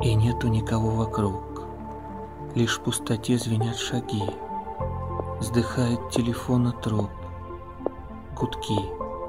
И нету никого вокруг, лишь в пустоте звенят шаги, вздыхает телефона труп, гудки.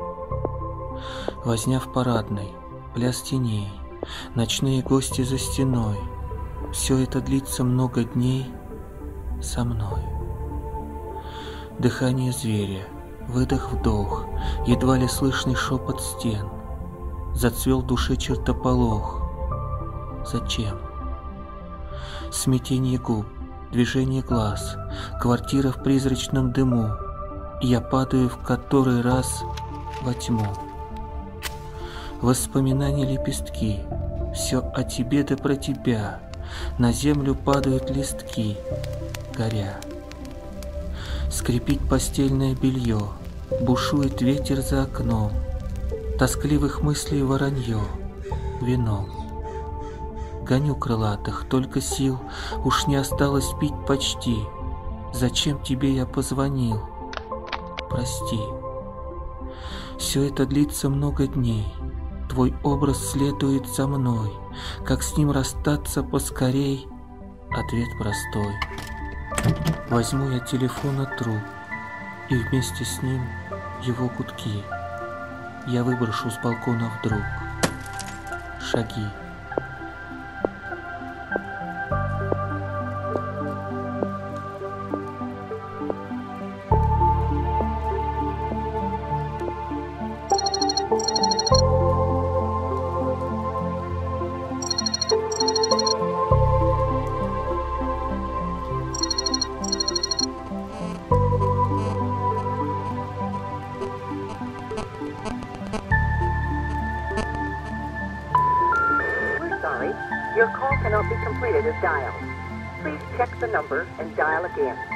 Возня в парадной, пляс теней, ночные гости за стеной. Все это длится много дней со мной. Дыхание зверя, выдох-вдох, едва ли слышный шепот стен. Зацвел в душе чертополох. Зачем? Смятение губ, движение глаз, квартира в призрачном дыму, и я падаю в который раз во тьму. Воспоминания лепестки, все о тебе да про тебя, на землю падают листки, горя. Скрипит постельное белье, бушует ветер за окном, тоскливых мыслей воронье, вином. Гоню крылатых, только сил уж не осталось пить почти. Зачем тебе я позвонил? Прости. Все это длится много дней, твой образ следует за мной. Как с ним расстаться поскорей? Ответ простой. Возьму я телефона труп, и вместе с ним его гудки. Я выброшу с балкона вдруг шаги. Your call cannot be completed as dialed. Please check the number and dial again.